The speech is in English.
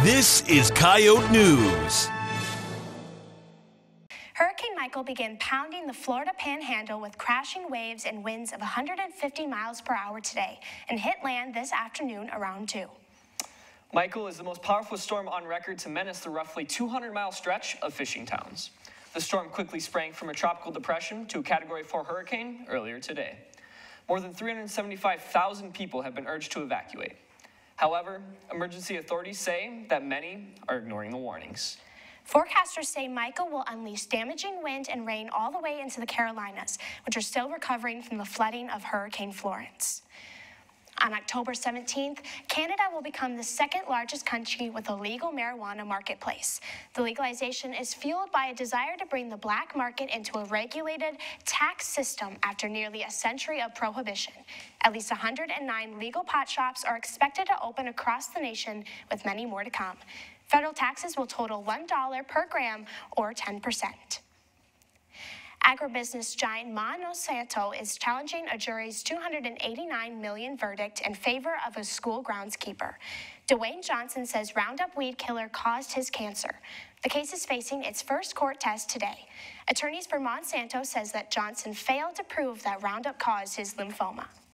This is Coyote News. Hurricane Michael began pounding the Florida Panhandle with crashing waves and winds of 150 miles per hour today and hit land this afternoon around 2. Michael is the most powerful storm on record to menace the roughly 200-mile stretch of fishing towns. The storm quickly sprang from a tropical depression to a Category 4 hurricane earlier today. More than 375,000 people have been urged to evacuate. However, emergency authorities say that many are ignoring the warnings. Forecasters say Michael will unleash damaging wind and rain all the way into the Carolinas, which are still recovering from the flooding of Hurricane Florence. On October 17th, Canada will become the second largest country with a legal marijuana marketplace. The legalization is fueled by a desire to bring the black market into a regulated tax system after nearly a century of prohibition. At least 109 legal pot shops are expected to open across the nation, with many more to come. Federal taxes will total $1 per gram, or 10%. Agribusiness giant Monsanto is challenging a jury's $289 million verdict in favor of a school groundskeeper. Dwayne Johnson says Roundup weed killer caused his cancer. The case is facing its first court test today. Attorneys for Monsanto says that Johnson failed to prove that Roundup caused his lymphoma.